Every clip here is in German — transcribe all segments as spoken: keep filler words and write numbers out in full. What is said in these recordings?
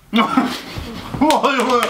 Oh, Junge!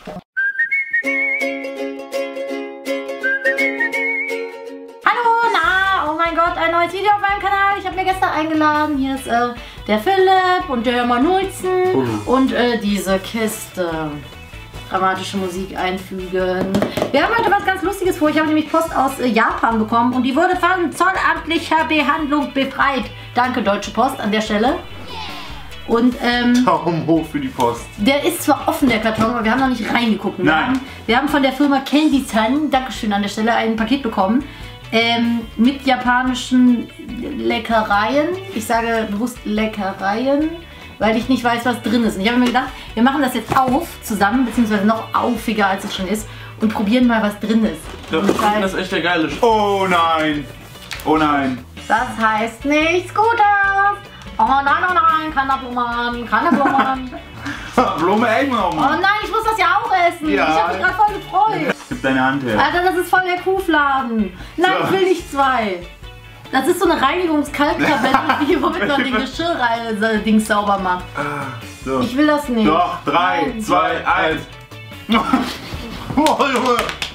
Hallo, na, oh mein Gott, ein neues Video auf meinem Kanal. Ich habe mir gestern eingeladen. Hier ist äh, der Philipp und der Manuelsen oh. und äh, diese Kiste. Dramatische Musik einfügen. Wir haben heute was ganz Lustiges vor. Ich habe nämlich Post aus äh, Japan bekommen und die wurde von zollamtlicher Behandlung befreit. Danke, Deutsche Post, an der Stelle. Und, ähm, Daumen hoch für die Post. Der ist zwar offen, der Karton, aber wir haben noch nicht reingeguckt. Wir, Nein. haben, wir haben von der Firma Candy Sun, Dankeschön an der Stelle, ein Paket bekommen. Ähm, mit japanischen Leckereien. Ich sage bewusst Leckereien, weil ich nicht weiß, was drin ist. Und ich habe mir gedacht, wir machen das jetzt auf zusammen, beziehungsweise noch aufiger, als es schon ist, und probieren mal, was drin ist. Das, das ist echt der geile Sch Oh nein! Oh nein! Das heißt nichts Gutes! Oh nein, oh nein, keine Blumen, keine Blumen. Blume Engel, Oh nein, ich muss das ja auch essen. Ja. Ich habe mich gerade voll gefreut. Gib deine Hand her. Alter, das ist voll der Kuhfladen. Nein, So. ich will nicht zwei. Das ist so eine Reinigungskalktablette, womit man den Geschirr-Dings sauber macht. So. Ich will das nicht. Doch, drei, Nein. zwei, eins. Oh, Junge!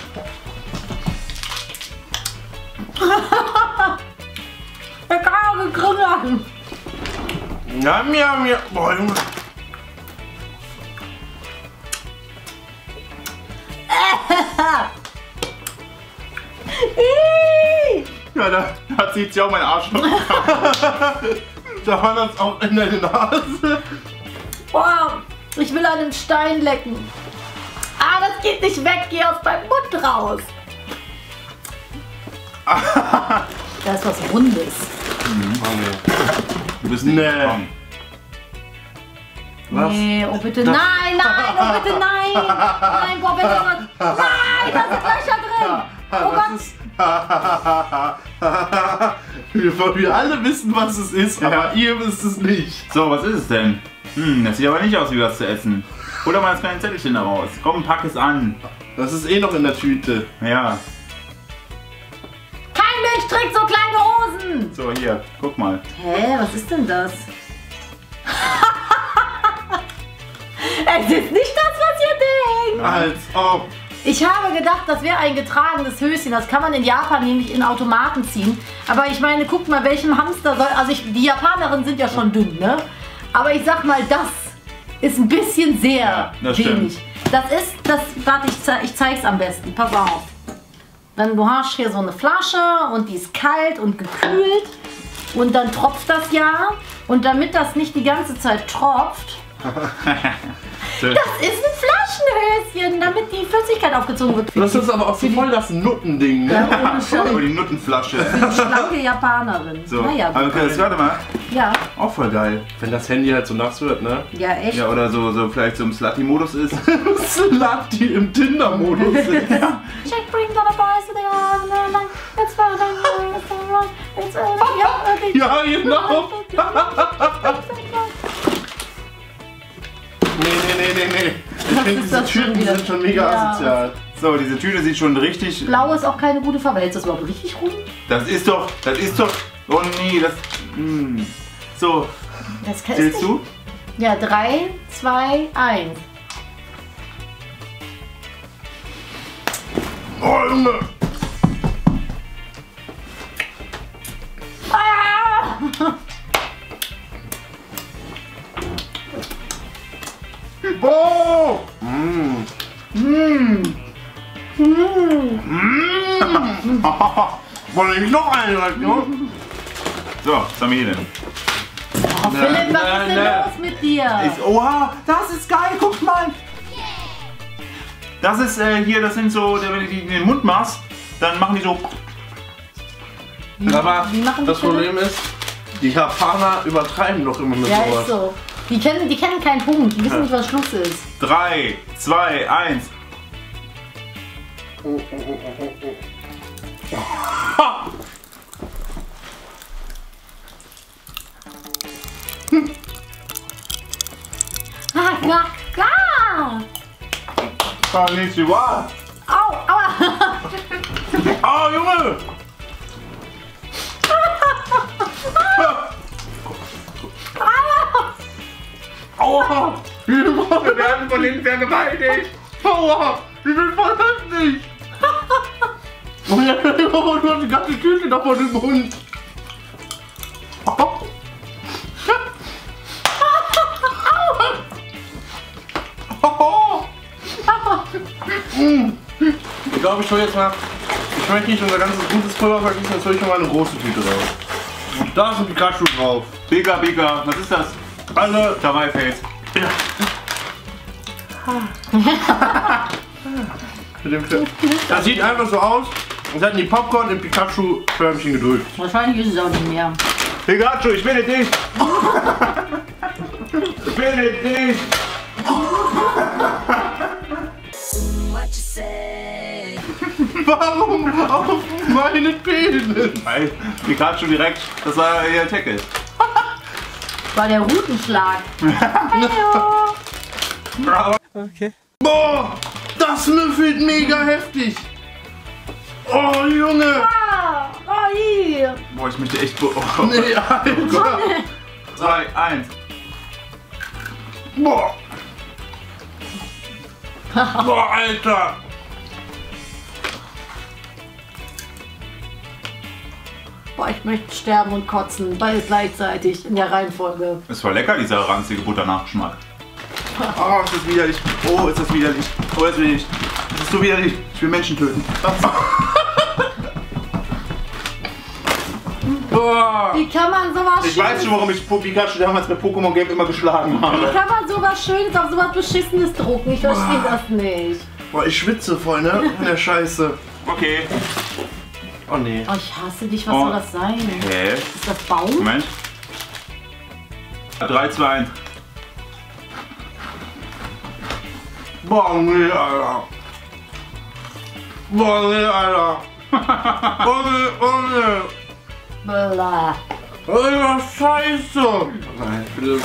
Der kann gegriffen. Ja, mir, mir. Boah, Junge. Ja, da, da zieht sie auch mein Arsch. Da war das auch in deine Nase. Boah, ich will einen Stein lecken. Ah, das geht nicht weg. Geh aus meinem Mund raus. Da ist was Rundes. Du bist nicht gekommen. Was? Nee, oh bitte, nein, nein, oh bitte, nein. Nein, boah, bitte, nein, da sind Löcher drin. Oh Gott. wir, wir alle wissen, was es ist, ja. Aber ihr wisst es nicht. So, was ist es denn? Hm, das sieht aber nicht aus wie was zu essen. Hol doch mal das kleine Zettelchen da raus. Komm, pack es an. Das ist eh noch in der Tüte. Ja. Kein Mensch trägt so kleine Hosen. So, hier, guck mal. Hä, was ist denn das? Es ist nicht das, was ihr denkt. Als ob. Ich habe gedacht, das wäre ein getragenes Höschen. Das kann man in Japan nämlich in Automaten ziehen. Aber ich meine, guckt mal, welchem Hamster soll... Also ich, die Japanerinnen sind ja schon dünn, ne? Aber ich sag mal, das ist ein bisschen sehr ja, das wenig. Stimmt. Das ist... das. Warte, ich, zeig, ich zeig's am besten. Pass auf. Dann, du hast hier so eine Flasche und die ist kalt und gekühlt. Und dann tropft das ja. Und damit das nicht die ganze Zeit tropft... Das ist ein Flaschenhöschen, damit die Flüssigkeit aufgezogen wird. Das ist aber auch so voll das Nuttending, ne? Ja, oh, die Nuttenflasche. Für die schlanke Japanerin. So, naja, aber okay, das warte mal. Ja. Auch voll geil. Wenn das Handy halt so nass wird, ne? Ja, echt? Ja, oder so, so vielleicht so im Slutty-Modus ist. Slutty im Tinder-Modus ist. Ja. Check, bring the boys to the island. It's for the it's for Ja, genau. Nee, nee, nee, nee, nee. Ich finde, diese Tüten sind schon mega ja. asozial. So, diese Tüte sieht schon richtig... Blau ist auch keine gute Farbe. Ist das überhaupt richtig rum? Das ist doch, das ist doch... Oh nee, das... Mh. So, das zählst du? Ja, drei, zwei, eins. Oh, Junge! Ah! Oh! Mmh. Mmh. Mmh. Mmh. Wollte ich noch einen rein, ne? So, was haben wir hier denn? Oh, Philipp, was ist denn los mit dir? Ist, oha, das ist geil, guck mal! Das ist äh, hier, das sind so, wenn du die in den Mund machst, dann machen die so... Wie, aber wie machen die das Problem ist, die Japaner übertreiben doch immer mit ja, sowas. Ist so. Die kennen, die kennen keinen Punkt, die wissen nicht, was Schluss ist. drei, zwei, eins. Oh, oh, oh, oh, oh. Hm. Ah, ja, klar! Konnichiwa! Au, aua! Oh, Junge! Aua! Wir werden von denen vergewaltigt. Aua, die sind voll heftig. Und dann hat er die ganze Tüte da vor dem Mund. Ich glaube, ich hole jetzt mal. Ich möchte nicht unser ganzes gutes Pulver vergießen, jetzt hole ich noch mal eine große Tüte raus. Da ist ein Pikachu drauf. Bigger, bigger. Was ist das? Alle. Kawaii Face. Ja. Mit dem Clip. Das sieht einfach so aus, als hätten die Popcorn im Pikachu-Förmchen gedrückt. Wahrscheinlich ist es auch nicht mehr. Pikachu, ich will dich. Ich will dich. Warum auf meine Penis? Weil Pikachu direkt, das war ihr Tackle. War der Rutenschlag. Okay. Boah, das müffelt mega heftig. Oh, Junge. Ah, oh, hier. Boah, ich möchte echt... Oh. Nee, Alter. Zwei, eins. Boah. Boah, Alter. Boah, ich möchte sterben und kotzen. Beides gleichzeitig in der Reihenfolge. Es war lecker, dieser ranzige Butternachgeschmack. Oh, ist das widerlich. Oh, ist das widerlich. Oh, das will ich. Das ist so widerlich. Ich will Menschen töten. Oh. Wie kann man sowas Ich weiß schon, warum ich Pikachu damals bei Pokémon Game immer geschlagen Wie habe. kann man sowas Schönes auf sowas Beschissenes drucken? Ich verstehe das nicht. Boah, ich schwitze voll, ne? Von der Scheiße. Okay. Oh nee. Oh, ich hasse dich. Was Oh. soll das sein? Hä? Ist das Baum? Moment. drei, zwei, eins. Boah, nee, Alter. Boah, nee, Alter. Oh nee, oh nee. Blah. Alter, Scheiße. Nein, bitte.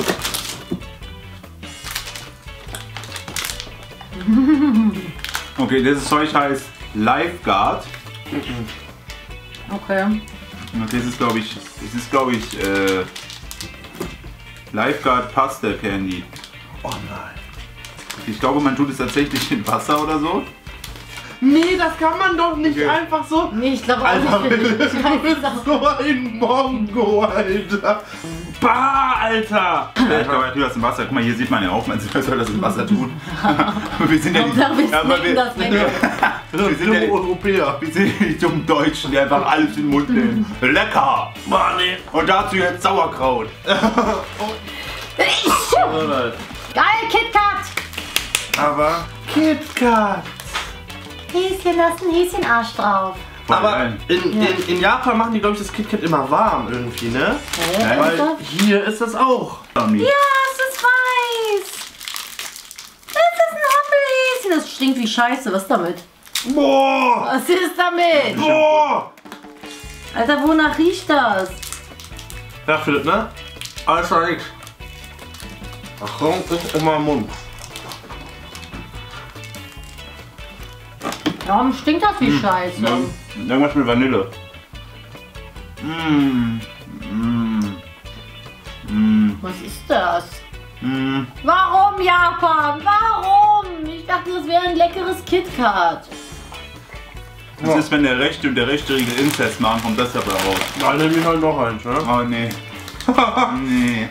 Okay, dieses Zeug heißt Lifeguard. Okay. Und das ist, glaube ich, das ist, glaube ich, äh, Lifeguard Pasta Candy. Oh nein. Ich glaube, man tut es tatsächlich in Wasser oder so. Nee, das kann man doch nicht Okay. einfach so. Nee, ich glaube auch Alter, nicht. du Ich weiß das. bist so ein Mongo, Alter. Bah, Alter. Ja, ich glaube, er tut das im Wasser. Guck mal, hier sieht man ja auch, man soll das im Wasser tun. wir sind ja die, Hauptsache, wir aber snacken das weg. wir sind ja die, Europäer. wir sind die dummen Deutschen, die einfach alles in den Mund nehmen. Lecker! Mann, nee. Und dazu jetzt Sauerkraut. Geil, KitKat! Aber KitKat. Häschen, lass ein Häschenarsch drauf. Aber in, Ja. in, in Japan machen die, glaube ich, das KitKat immer warm irgendwie, ne? Hä? Ja, Weil Ist das? hier ist das auch. Ja, es ist weiß! Das ist ein Hoppelhäschen! Das stinkt wie Scheiße. Was ist damit? Boah! Was ist damit? Boah! Alter, wonach riecht das? Ja, Philipp, ne? Alles war nix. Achtung, ist immer im Mund. Warum stinkt das wie Scheiße? Mm, irgendwas mit Vanille. Mm. Mm. Mm. Was ist das? Mm. Warum Japan? Warum? Ich dachte, das wäre ein leckeres KitKat. Das ist, wenn der rechte und der rechte Riegel Inzest machen, kommt das dabei raus. Dann nehme ich halt noch eins, ne? Oh nee. nee.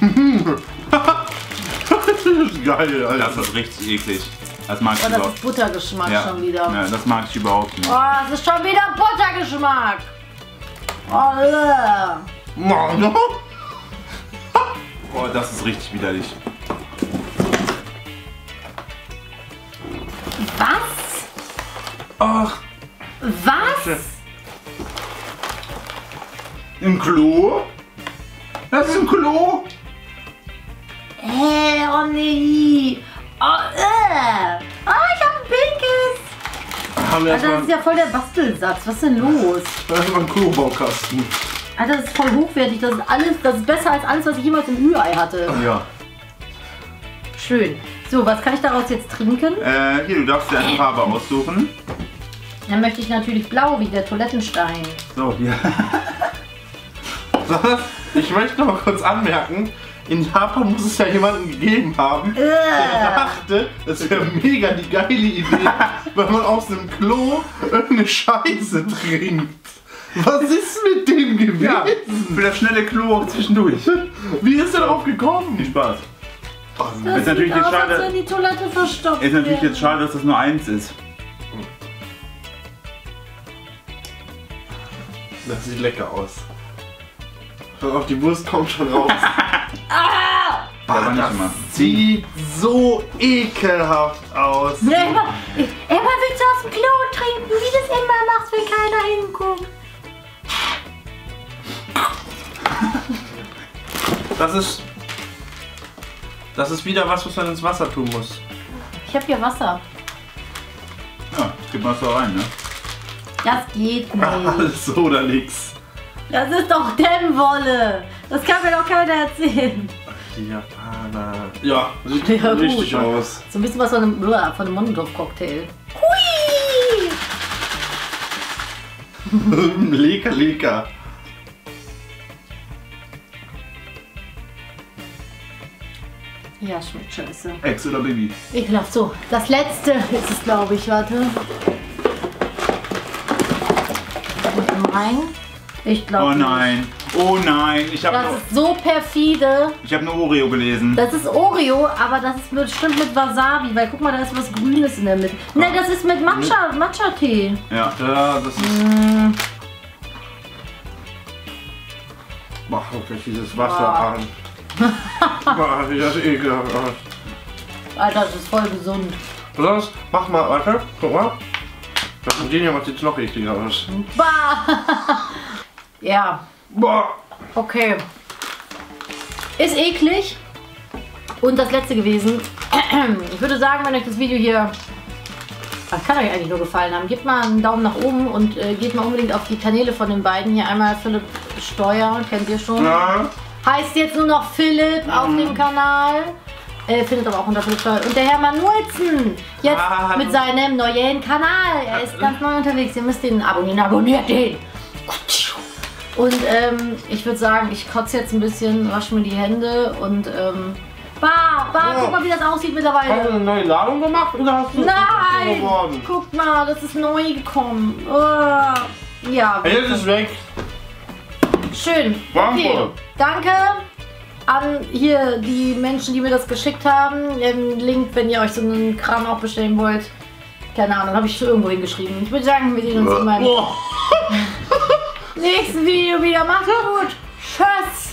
Das ist geil, Alter. Das ist richtig eklig. Das mag ich Oh, das überhaupt ist Buttergeschmack ja. schon wieder. Ja, das mag ich überhaupt nicht. Oh, das ist schon wieder Buttergeschmack. Oh, le. Mann, Oh, das ist richtig widerlich. Was? ach, Was? Im Klo? Das ist ein Klo? Hä, oh nee. Oh, äh. Oh, ich hab ein pinkes. haben wir Alter, das erstmal ist ja voll der Bastelsatz. Was ist denn los? erstmal einen Klobaukasten. Alter, das ist voll hochwertig. Das ist alles, das ist besser als alles, was ich jemals im Ü-Ei hatte. Ja. Schön. So, was kann ich daraus jetzt trinken? Äh, hier, du darfst dir eine Farbe aussuchen. Dann möchte ich natürlich blau, wie der Toilettenstein. So, hier. Ich möchte noch mal kurz anmerken, in Japan muss es ja jemanden gegeben haben, der dachte, das wäre mega die geile Idee, wenn man aus einem Klo irgendeine Scheiße trinkt. Was ist mit dem gewesen? Ja, für das schnelle Klo zwischendurch. Wie ist er darauf gekommen? Viel Spaß. Das ist natürlich sieht jetzt aus, schade- als wenn die Toilette verstopft Ist natürlich wäre. jetzt schade, dass das nur eins ist. Das sieht lecker aus. Schon auf die Wurst kommt schon raus. Ah! Aber nicht das immer. sieht so ekelhaft aus. Ja, immer, immer willst du aus dem Klo trinken, wie du es immer machst, wenn keiner hinguckt. Das ist. Das ist wieder was, was man ins Wasser tun muss. Ich habe hier Wasser. Ja, gib mal so rein, ne? Das geht nicht. Alles so oder nix. Das ist doch Dämmwolle. Das kann mir doch keiner erzählen. Die Japaner. Ja, sieht Ja, gut. richtig aus. So ein bisschen was von einem, von einem Molotow-Cocktail. Hui! Lecker, lecker. Ja, schmeckt scheiße. Ex oder Baby? Ekelhaft. So, das letzte ist es, glaube ich. Warte. Und rein. Ich glaube. Oh nein. Oh nein. Ich habe Das nur, ist so perfide. ich hab nur Oreo gelesen. Das ist Oreo, aber das ist bestimmt mit Wasabi, weil guck mal, da ist was Grünes in der Mitte. Nein, das ist mit Matcha, Matcha-Tee. Ja. Ja, das ist. Mm, Mach wirklich dieses Wasser Boah. an. Boah, wie das ekelhaft aus. Alter, das ist voll gesund. Sonst, mach mal, warte, guck mal. Das von denen hier macht jetzt noch ekliger aus. Bah. Ja, Boah. okay. Ist eklig. Und das letzte gewesen. Ich würde sagen, wenn euch das Video hier, das kann euch eigentlich nur gefallen haben, gebt mal einen Daumen nach oben und äh, geht mal unbedingt auf die Kanäle von den beiden. Hier einmal Philipp Steuer, kennt ihr schon. Ja. Heißt jetzt nur noch Philipp auf dem Kanal. Äh, findet aber auch unter Philipp Steuer. Und der Hermann Nulzen. Jetzt Ah, mit seinem neuen Kanal. Er ist ganz neu unterwegs. Ihr müsst den abonnieren. Abonniert den. Und ähm, ich würde sagen, ich kotze jetzt ein bisschen, wasche mir die Hände und ähm, bah, bah, Ja. guck mal, wie das aussieht Hast du mittlerweile. eine neue Ladung gemacht oder hast du Nein! geworden? Guck mal, das ist neu gekommen. Oh. Ja, Ey, das ist weg. schön. Okay. Warmvoll. Danke an hier die Menschen, die mir das geschickt haben. Den Link, wenn ihr euch so einen Kram auch bestellen wollt. Keine Ahnung, habe ich schon irgendwo hingeschrieben. Ich würde sagen, wir sehen uns in meinem Boah. nächsten Video wieder. Macht's gut. Tschüss.